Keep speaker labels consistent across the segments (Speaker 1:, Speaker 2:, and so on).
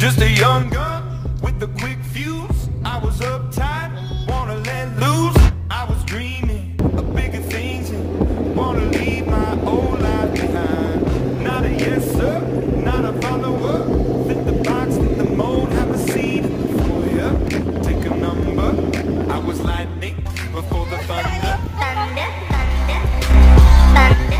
Speaker 1: Just a young gun with a quick fuse. I was uptight, wanna let loose. I was dreaming of bigger things and wanna leave my old life behind. Not a yes sir, not a follower. Fit the box, fit the mold, have a seat in the foyer. Take a number. I was lightning before the thunder.
Speaker 2: Thunder, thunder, thunder.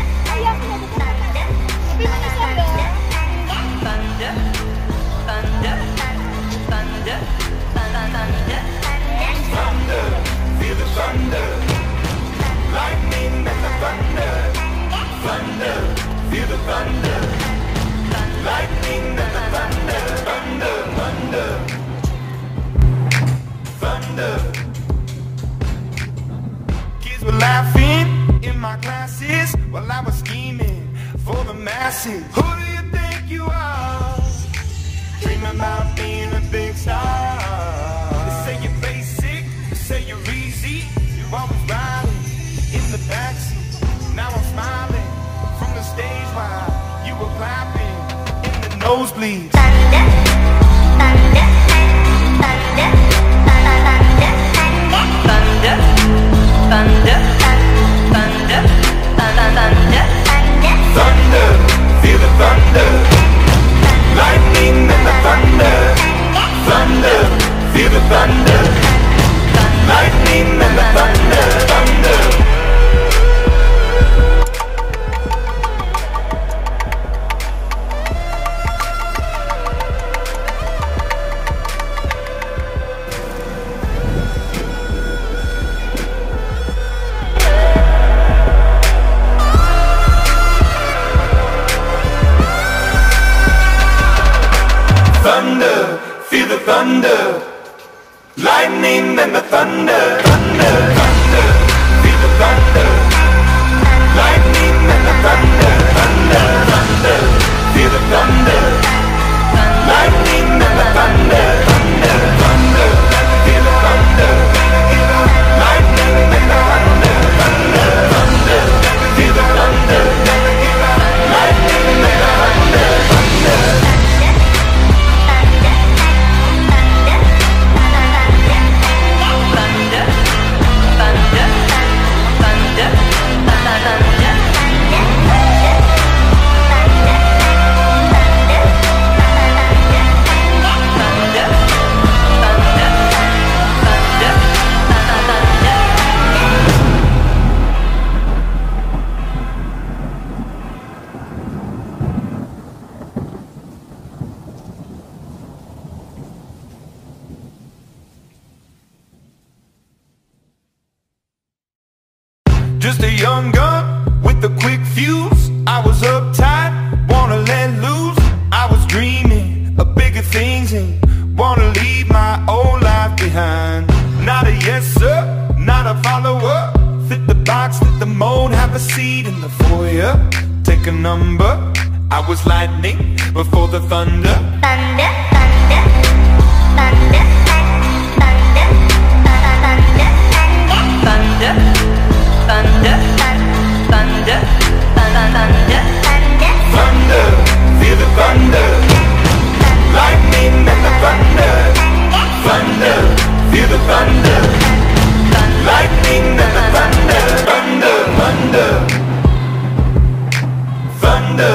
Speaker 2: Thunder, thunder, thunder, thunder,
Speaker 1: Thunder, feel the thunder. Lightning and the thunder. Thunder, feel the thunder. Lightning and the thunder. Thunder, thunder. Thunder. Kids were laughing in my classes while I was scheming for the masses. Who do you think you are? Dreaming about being a big star. They say you're basic, they say you're easy. You're always riding in the backseat. Now I'm smiling from the stage while you were clapping in the nosebleeds.
Speaker 2: thunder, thunder, thunder, thunder, thunder, thunder, thunder,
Speaker 1: Thunder, feel the thunder. Lightning and the thunder. Thunder, feel the thunder. Lightning and the thunder. Thunder. Thunder, feel the thunder. Lightning and the thunder. Thunder, thunder, feel the thunder. Lightning and the thunder. Thunder, thunder, feel the thunder. Lightning and the thunder. Thunder, thunder, feel the thunder. Lightning and the thunder. Thunder, thunder, feel the thunder. Lightning and the thunder. Thunder. Just a young gun with a quick fuse. I was uptight, wanna let loose. I was dreaming of bigger things and wanna leave my old life behind. Not a yes sir, not a follower. Fit the box, fit the mold, have a seat in the foyer. Take a number. I was lightning before the thunder.
Speaker 2: thunder, thunder, thunder, thunder, thunder, thunder, thunder, thunder,
Speaker 1: Thunder, feel the thunder. Lightning and the thunder. Thunder, feel the thunder. Lightning and the thunder. Thunder, thunder. Thunder.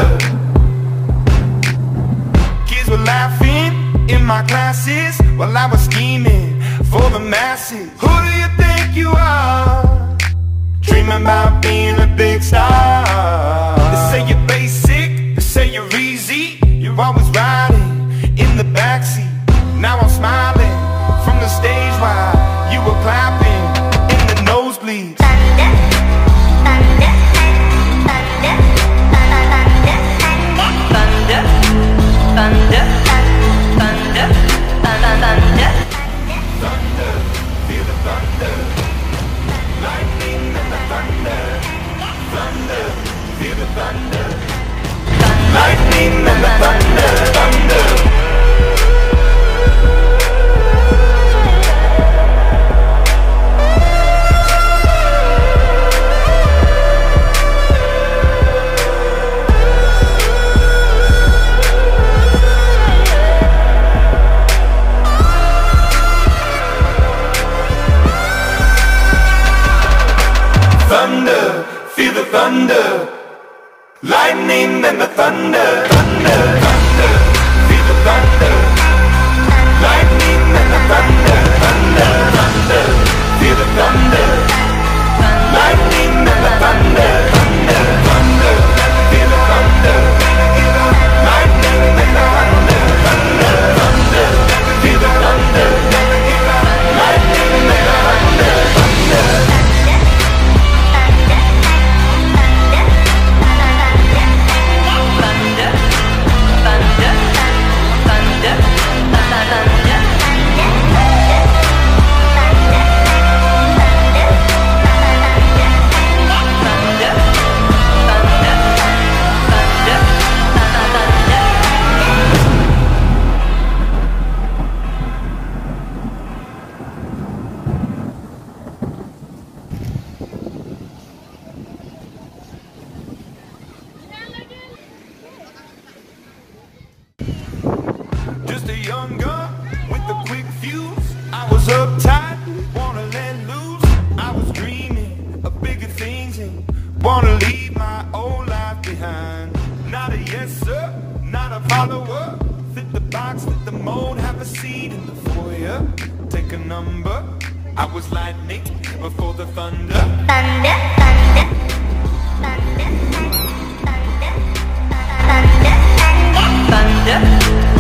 Speaker 1: Kids were laughing in my classes while I was scheming for the masses. Who do you think you are? Dreaming about being a big star. They say you're basic, they say you're easy. You're always riding in the backseat. Now I'm smiling from the stage while you were clapping in the nosebleeds.
Speaker 2: thunder, thunder, thunder, thunder, thunder, thunder, thunder,
Speaker 1: Thunder, feel the thunder. Lightning and the thunder. Thunder, feel the thunder. Lightning and the thunder. Thunder. just a young gun with a quick fuse. I was uptight, wanna let loose. I was dreaming of bigger things and wanna leave my old life behind. Not a yes sir, not a follower. Fit the box, fit the mold, have a seat in the foyer. Take a number. I was lightning before the thunder.
Speaker 2: Thunder, thunder, thunder, thunder, thunder, thunder, thunder.